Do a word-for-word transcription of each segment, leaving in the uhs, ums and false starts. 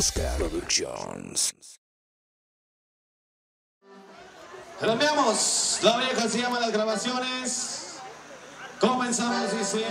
Oscar Productions. Lo enviamos. La vieja se llama Las Grabaciones. Comenzamos, dice.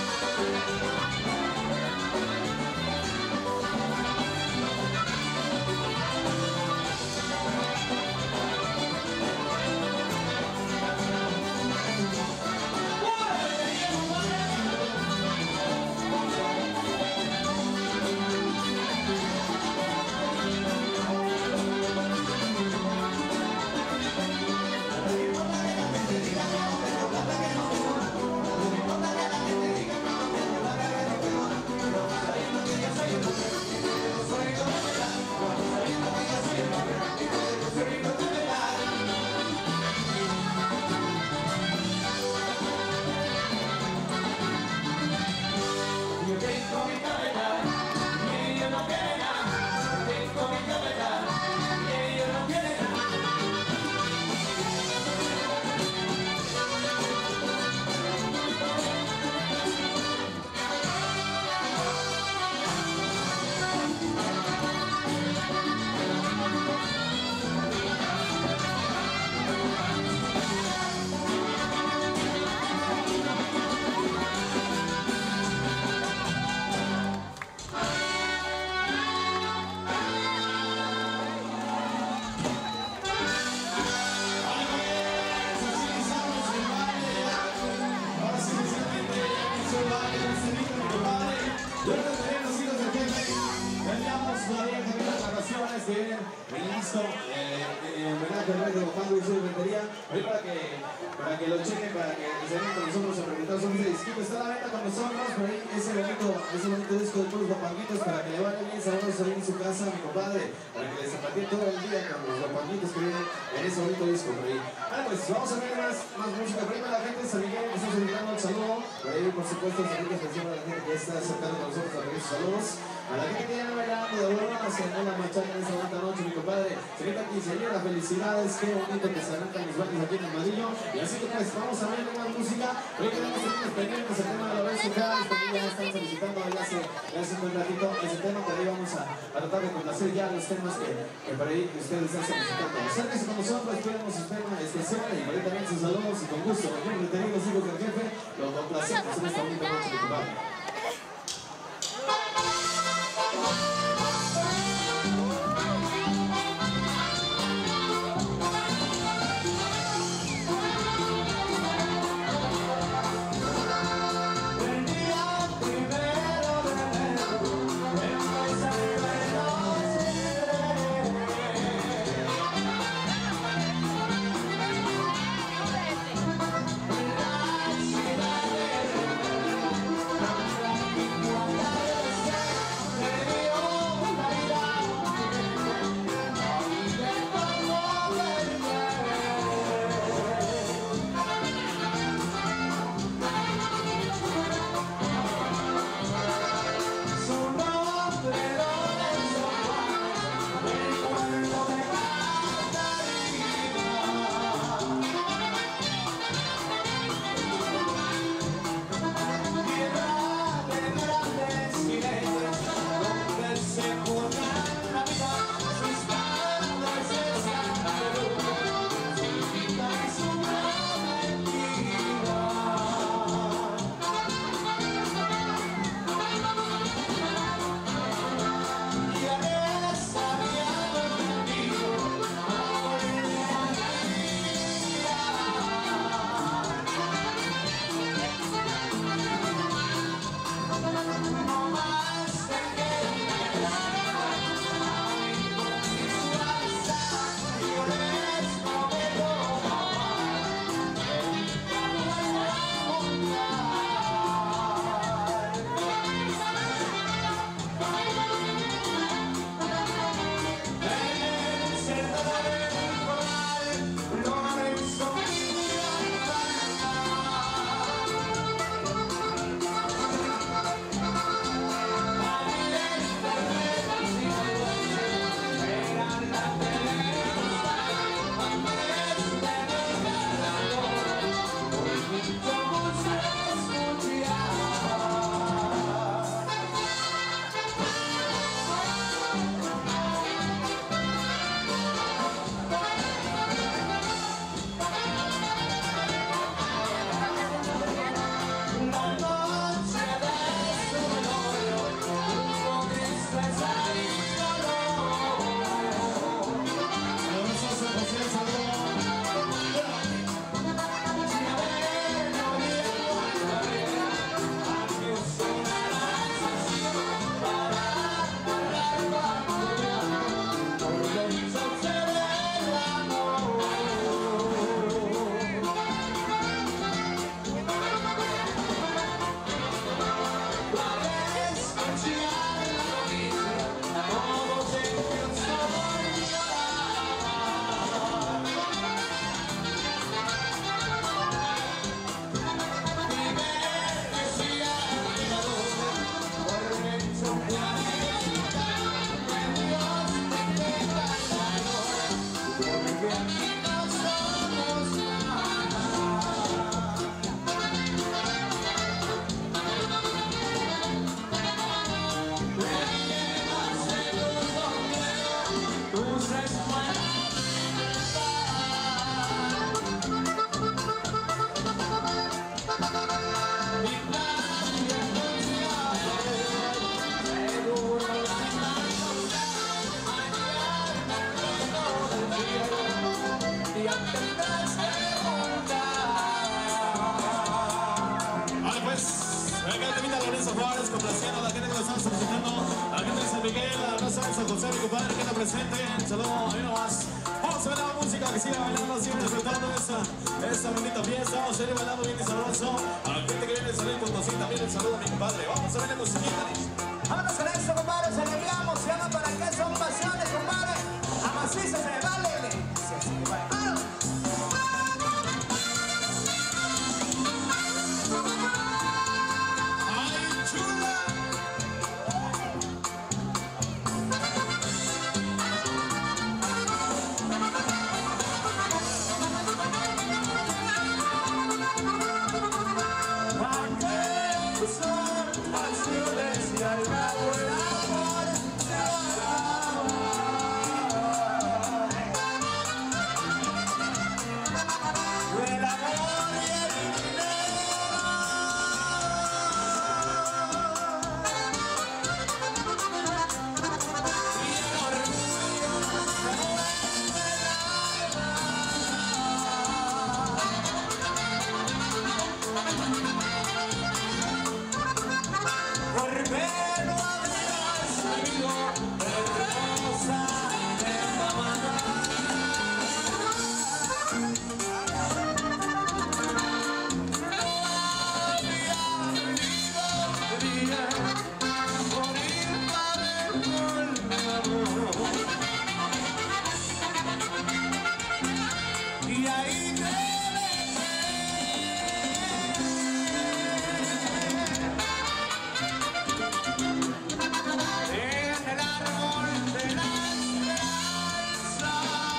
Que vienen listo, eh, en verdad que el rey de Bojando y su inventería, hoy para que, para que lo chequen, para que se vengan con nosotros a presentar su disquito, está a la venta con nosotros, por ahí ese bonito, ese bonito disco de puros guapanguitos para que le vaya bien sabroso ahí en su casa, mi compadre, para que les zapatee todo el día con los guapanguitos que vienen en ese bonito disco por ahí. Bueno, pues vamos a ver más, más música. Primero la gente, San Miguel, que está solicitando el saludo, por ahí por supuesto el saludo especial a la gente que ya está acercando con nosotros a reír sus saludos. A la gente que ya no bailando de broma, haciendo una machaca en esta bonita noche, mi compadre. Señorita quinceañera, felicidades, qué bonito que se arrancan los baños aquí en el Madrillo. Y así que pues, vamos a ver más música. Hoy queremos tener pendientes el tema de la vez que ya están solicitando ya hace, ya hace un ratito ese tema, pero ahí vamos a, a tratar de complacer ya los temas que, que por ahí ustedes están solicitando. Acérquense con nosotros, pidamos su tema especial y por ahí también sus saludos y con gusto. Bien, detenidos hijos del jefe, los complacemos en esta bonita noche, mi compadre. We'll be right back. Acá te invita Lorenzo Juárez, complaciendo a la gente que lo están solicitando, a la gente de San Miguel, a la raza de San José, mi compadre que está presente. Un saludo, ahí nomás. Vamos a ver la música, que siga bailando, siga disfrutando esta, esta bonita fiesta. Vamos a seguir bailando bien y sabroso. A la gente que viene de San Luis Potosí también el saludo a mi compadre. Vamos a ver la musiquita. Vámonos con esto, compadre, se le enviamos, se llama para qué son pasiones, compadre. A maciza se le vale. Sí, sí, vale. ¡Vámonos! ¡Ay, chula! ¿Para qué son pasiones y al cabo el amor se va? El amor y el ¿por qué no habrías sabido hermosa de la mano? No había venido día por ir para el amor. Y ahí te en el árbol de la esperanza.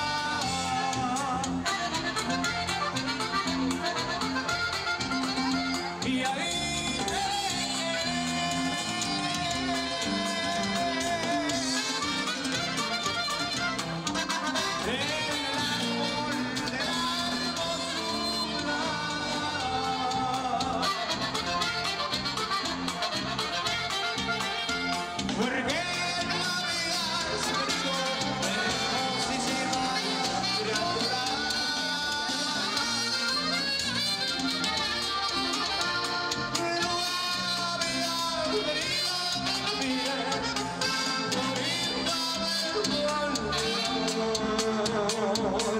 Y ahí te en el árbol de la hermosura. ¿Por qué no habías venido, hermosísima criatura? No habías venido, mira, por ir a ver tu amor.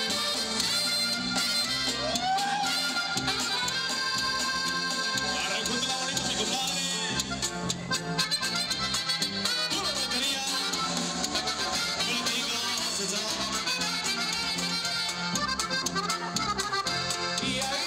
Arrancúntela bonito, mi compadre. Pura batería. Platica, César. Y ahí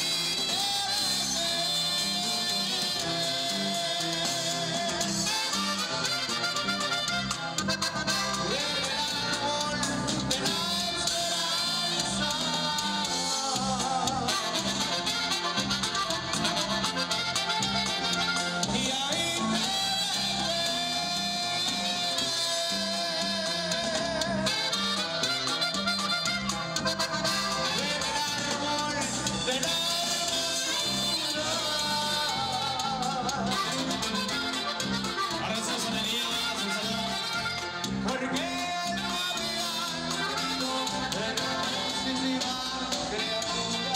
Arrasa sonería, César. ¿por qué no habías venido, hermosísima criatura?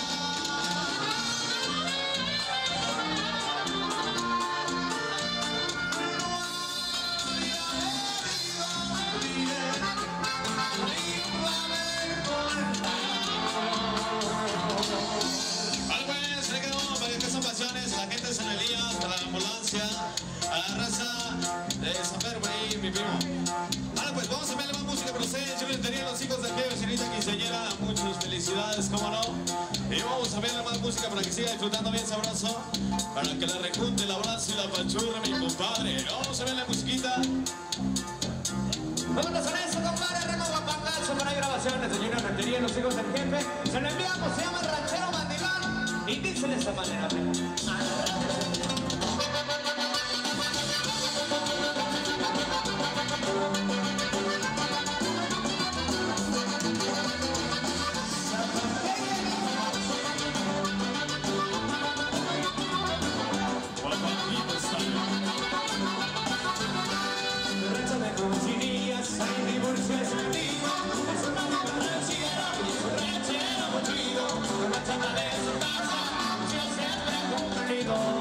Vale, pues, le quedamos para que son pasiones, a la gente de San Elías, a la ambulancia, a la raza de San Pedro, por ahí, mi primo. Vale, pues vamos a verle más música para ustedes. Yo les tenía los hijos de aquella vecinita quinceañera. Muchas felicidades, cómo no. Y vamos a verle más música para que siga disfrutando bien sabroso. Para que le rejunte el abrazo y la pachurra, mi compadre. Vamos a verle musiquita. Vámonos con eso, compadre. Remo Guapangazo para grabaciones de Junior Rentería, los hijos del jefe. Se lo enviamos, se llama Ranchero Mandilón. Y dice de esta manera. Ranchero, muy chido, una chata de su casa, yo siempre he cumplido.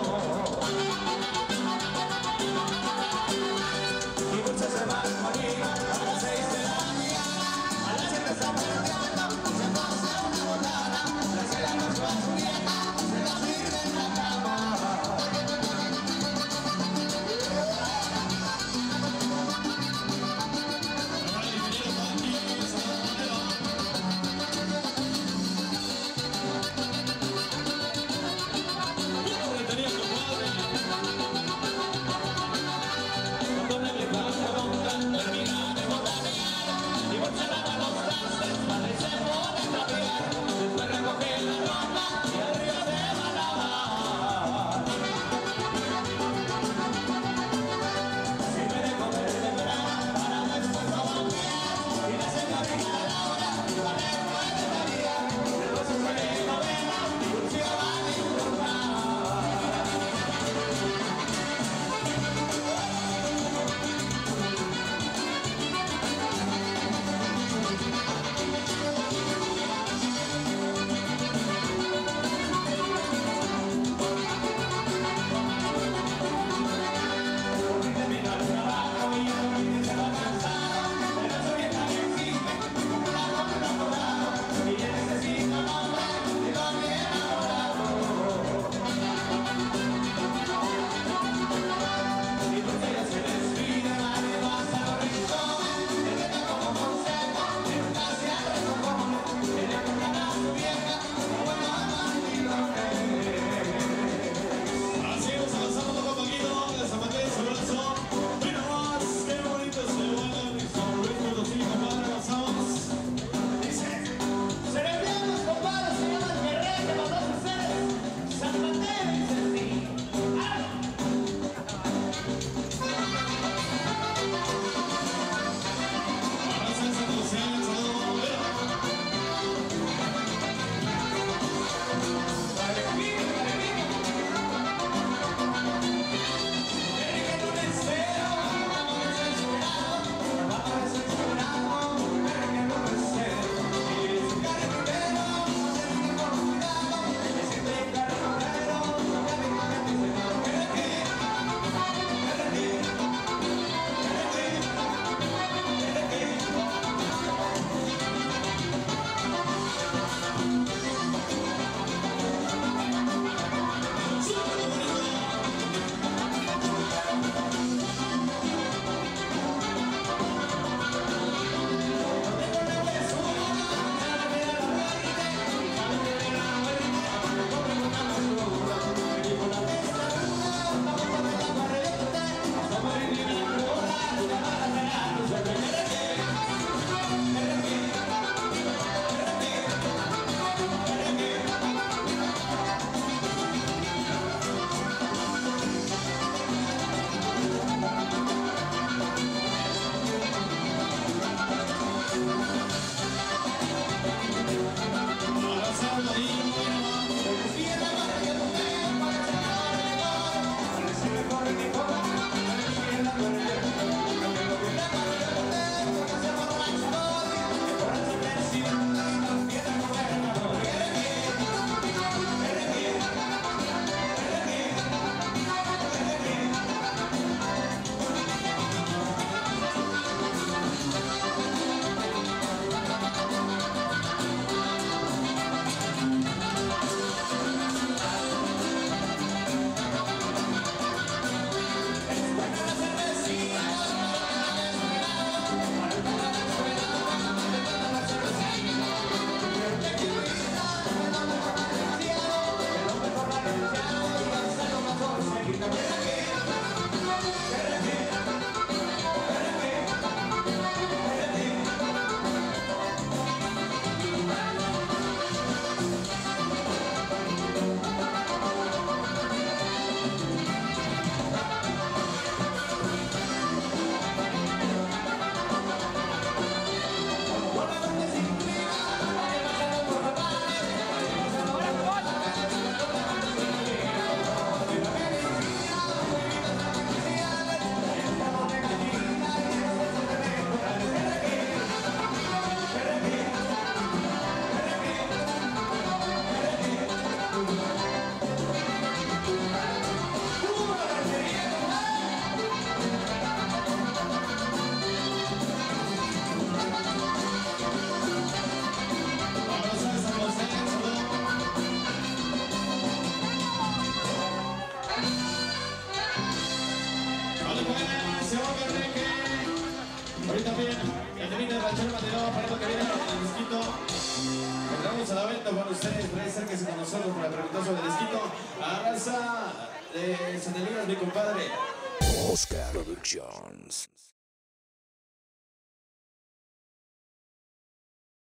Eso, Enrique. Ahorita bien, el temita de Ranchero Mandilón, para lo que viene el disquito. Entramos a la venta para ustedes, por ahí acérquense con nosotros para preguntar sobre el disquito. Abraza de Santelías, mi compadre. Oscar Productions.